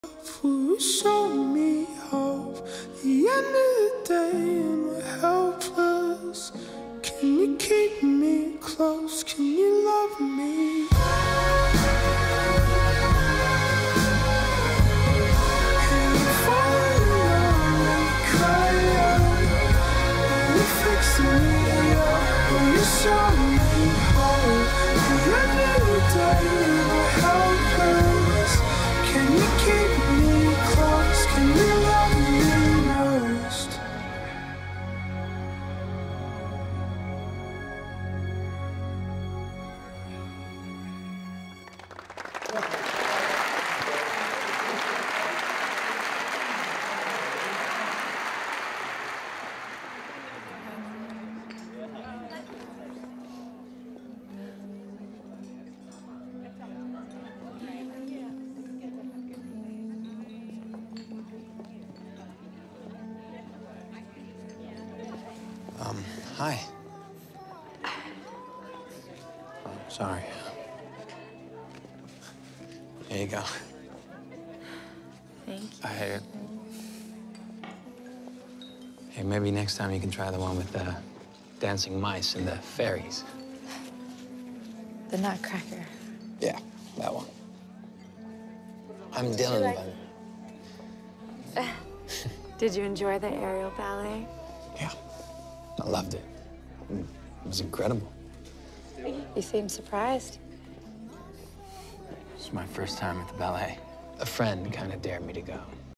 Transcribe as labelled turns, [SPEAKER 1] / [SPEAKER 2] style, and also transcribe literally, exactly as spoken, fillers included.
[SPEAKER 1] will show me hope. The end of the day and we're helpless. Can you keep me close? Can you love me? And if I cry out, will you fix me up? Will you show me hope? The end of the day and we're helpless. Can you keep me close? Can you love me most?
[SPEAKER 2] Um, hi. Oh, sorry. Here you go.
[SPEAKER 3] Thank you.
[SPEAKER 2] I, hey, maybe next time you can try the one with the dancing mice and the fairies.
[SPEAKER 3] The Nutcracker.
[SPEAKER 2] Yeah, that one. I'm Dylan,
[SPEAKER 3] like-
[SPEAKER 2] by the way.
[SPEAKER 3] Did you enjoy the aerial ballet?
[SPEAKER 2] Yeah, I loved it. It was incredible.
[SPEAKER 3] You seem surprised.
[SPEAKER 2] It's my first time at the ballet. A friend kind of dared me to go.